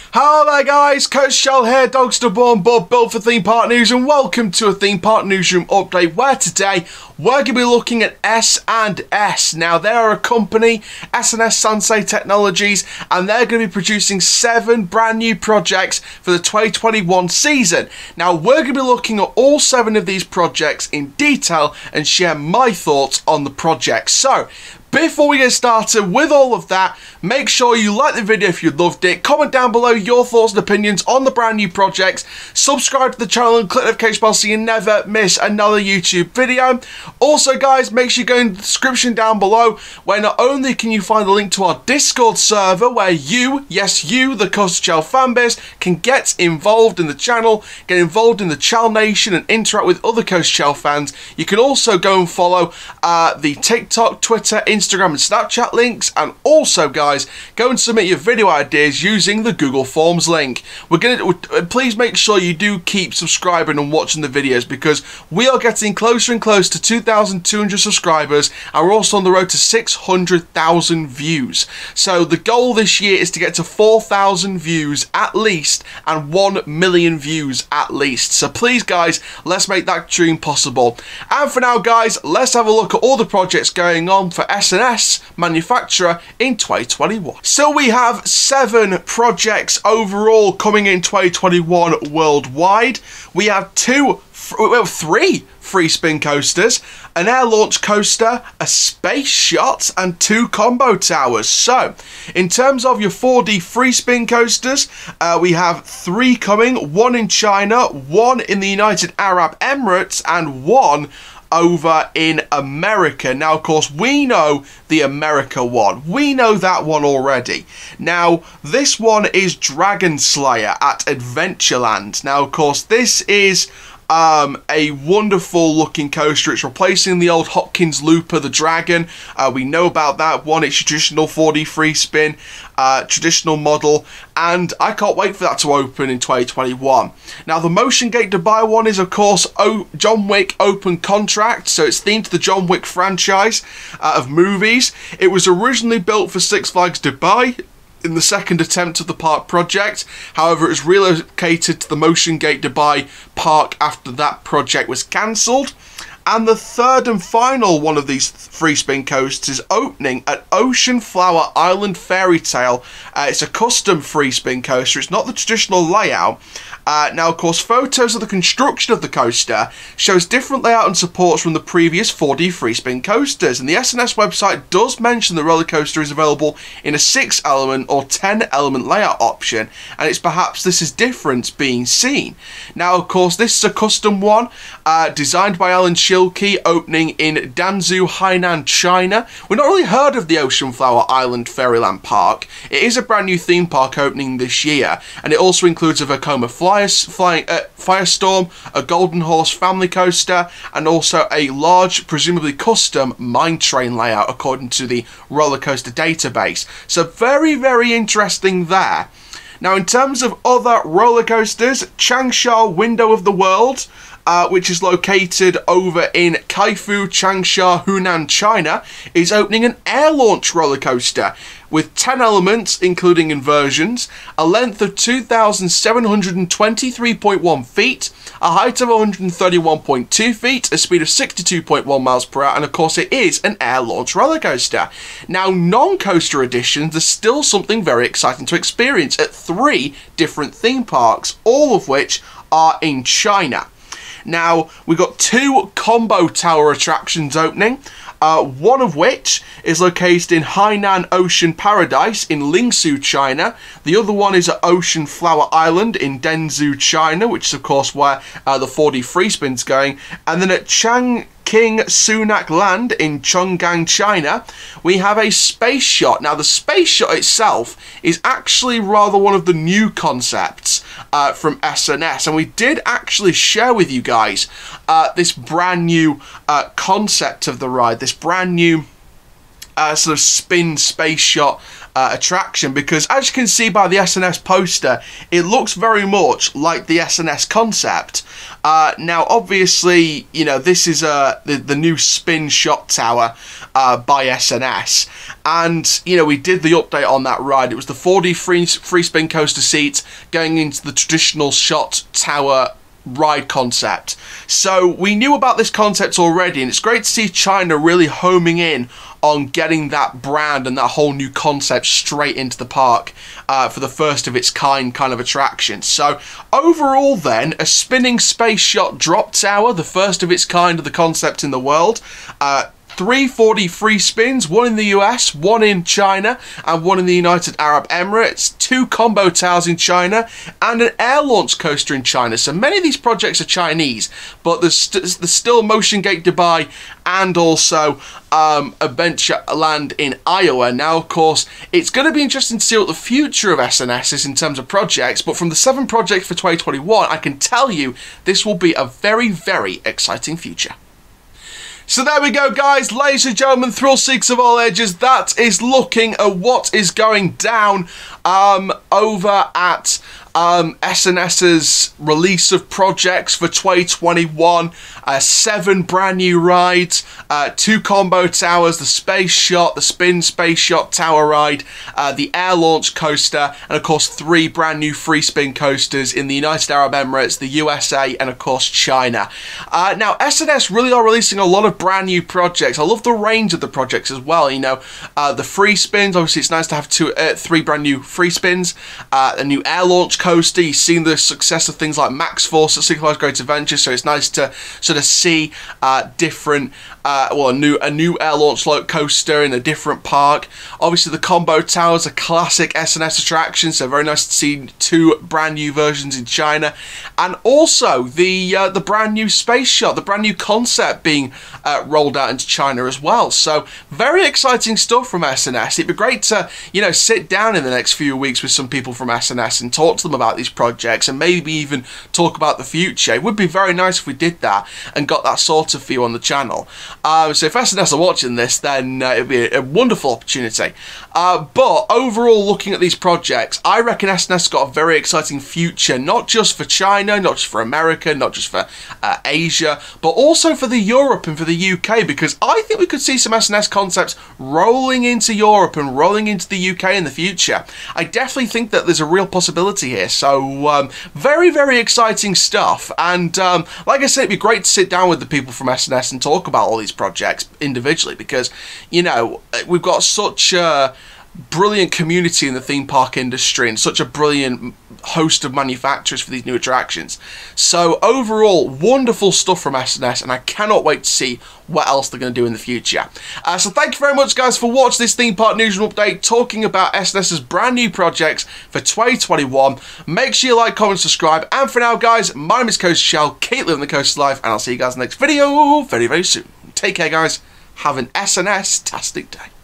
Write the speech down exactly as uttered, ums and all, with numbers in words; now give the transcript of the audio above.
Hello there guys, Coach Shell here, Dogster Born Bub, built for Theme Park News, and welcome to a Theme Park Newsroom update where today we're going to be looking at S and S. Now they are a company, S and S Sansei Technologies, and they're going to be producing seven brand new projects for the twenty twenty-one season. Now we're going to be looking at all seven of these projects in detail and share my thoughts on the projects. So, before we get started with all of that, make sure you like the video if you loved it, comment down below your thoughts and opinions on the brand new projects, subscribe to the channel and click the notification bell so you never miss another YouTube video. Also guys, make sure you go in the description down below where not only can you find the link to our Discord server where you, yes you, the Coaster Shell fanbase, can get involved in the channel, get involved in the Chell Nation and interact with other Coaster Shell fans. You can also go and follow uh, the TikTok, Twitter, Instagram Instagram and Snapchat links, and also guys, go and submit your video ideas using the Google Forms link. We're gonna please make sure you do keep subscribing and watching the videos because we are getting closer and closer to two thousand two hundred subscribers, and we're also on the road to six hundred thousand views. So the goal this year is to get to four thousand views at least and one million views at least. So please guys, let's make that dream possible. And for now guys, let's have a look at all the projects going on for S and S manufacturer in twenty twenty-one. So we have seven projects overall coming in twenty twenty-one worldwide. We have two, well, three free spin coasters, an air launch coaster, a space shot, and two combo towers. So, in terms of your four D free spin coasters, uh, we have three coming, one in China, one in the United Arab Emirates, and one over in America. Now of course we know the America one, we know that one already. Now this one is Dragon Slayer at Adventureland. Now of course this is Um, a wonderful looking coaster. It's replacing the old Hopkins Looper, the Dragon. Uh, we know about that one. It's traditional four D free spin, uh, traditional model, and I can't wait for that to open in twenty twenty-one. Now the Motion Gate Dubai one is of course o John Wick Open Contract, so it's themed to the John Wick franchise uh, of movies. It was originally built for Six Flags Dubai in the second attempt of the park project. However, it was relocated to the Motion Gate Dubai park after that project was cancelled. And the third and final one of these free spin coasters is opening at Ocean Flower Island Fairy Tale. Uh, it's a custom free spin coaster. It's not the traditional layout. Uh, now, of course, photos of the construction of the coaster shows different layout and supports from the previous four D free spin coasters. And the S and S website does mention the roller coaster is available in a six element or ten element layout option, and it's perhaps this is difference being seen. Now, of course, this is a custom one uh, designed by Alan Schilke, opening in Danzhou, Hainan, China. We've not really heard of the Ocean Flower Island Fairyland Park. It is a brand new theme park opening this year, and it also includes a Vekoma Flyers, flying, uh, Firestorm, a Golden Horse family coaster, and also a large, presumably custom mine train layout according to the roller coaster database. So very, very interesting there. Now in terms of other roller coasters, Changsha Window of the World, Uh, which is located over in Kaifu, Changsha, Hunan, China, is opening an air launch roller coaster with ten elements, including inversions, a length of two thousand seven hundred twenty-three point one feet, a height of one hundred thirty-one point two feet, a speed of sixty-two point one miles per hour, and of course it is an air launch roller coaster. Now, non-coaster editions are still something very exciting to experience at three different theme parks, all of which are in China. Now, we've got two combo tower attractions opening, uh, one of which is located in Hainan Ocean Paradise in Lingsu, China. The other one is at Ocean Flower Island in Denzhou, China, which is of course where uh, the four D free spin's going. And then at Chang King Sunak Land in Chongqing, China, we have a space shot. Now the space shot itself is actually rather one of the new concepts uh, from S and S, and we did actually share with you guys uh, this brand new uh, concept of the ride, this brand new uh, sort of spin space shot uh, attraction, because as you can see by the S N S poster, it looks very much like the S N S concept. Uh, now, obviously, you know, this is uh, the, the new spin shot tower uh, by S N S. And, you know, we did the update on that ride. It was the four D free, free spin coaster seat going into the traditional shot tower ride concept. So we knew about this concept already, and it's great to see China really homing in on getting that brand and that whole new concept straight into the park uh, for the first of its kind kind of attraction. So overall then, a spinning space shot drop tower, the first of its kind of the concept in the world. Uh, Three four D free spins, one in the U S, one in China, and one in the United Arab Emirates, two combo towers in China, and an air launch coaster in China. So many of these projects are Chinese, but there's, st there's still Motion Gate Dubai and also um, Adventureland in Iowa. Now, of course, it's going to be interesting to see what the future of S N S is in terms of projects, but from the seven projects for twenty twenty-one, I can tell you this will be a very, very exciting future. So there we go, guys, ladies and gentlemen, thrill seekers of all ages, that is looking at what is going down um, over at um, SNS's release of projects for twenty twenty-one. Uh, seven brand new rides, uh, two combo towers, the space shot, the spin space shot tower ride, uh, the air launch coaster, and of course three brand new free spin coasters in the United Arab Emirates, the U S A, and of course China. Uh, now S N S really are releasing a lot of brand new projects. I love the range of the projects as well. You know, uh, the free spins, obviously it's nice to have two, uh, three brand new free spins, uh, a new air launch coaster. You've seen the success of things like Max Force at Synchronized Great Adventure, so it's nice to sort of see uh, different, uh, well, a new, a new air launch coaster in a different park. Obviously the combo towers are classic S N S attractions, so very nice to see two brand new versions in China, and also the uh, the brand new space shot, the brand new concept being uh, rolled out into China as well. So very exciting stuff from S N S. It'd be great to, you know, sit down in the next few weeks with some people from S N S and talk to them about these projects and maybe even talk about the future. It would be very nice if we did that and got that sort of view on the channel. Um, so if S N S are watching this, then uh, it'd be a, a wonderful opportunity. Uh, but overall, looking at these projects, I reckon S N S got a very exciting future, not just for China, not just for America, not just for uh, Asia, but also for the Europe and for the U K, because I think we could see some S N S concepts rolling into Europe and rolling into the U K in the future. I definitely think that there's a real possibility here. So um, very, very exciting stuff. And um, like I said, it'd be great to sit down with the people from S N S and talk about all these projects individually, because, you know, we've got such a brilliant community in the theme park industry and such a brilliant host of manufacturers for these new attractions. So overall, wonderful stuff from S N S, and I cannot wait to see what else they're going to do in the future. Uh, so thank you very much, guys, for watching this theme park news and update talking about S N S's brand new projects for twenty twenty-one. Make sure you like, comment, subscribe, and for now, guys, my name is Coaster Shell, keep living the Coaster's life, and I'll see you guys in the next video very, very soon. Take care, guys. Have an S N S-tastic day.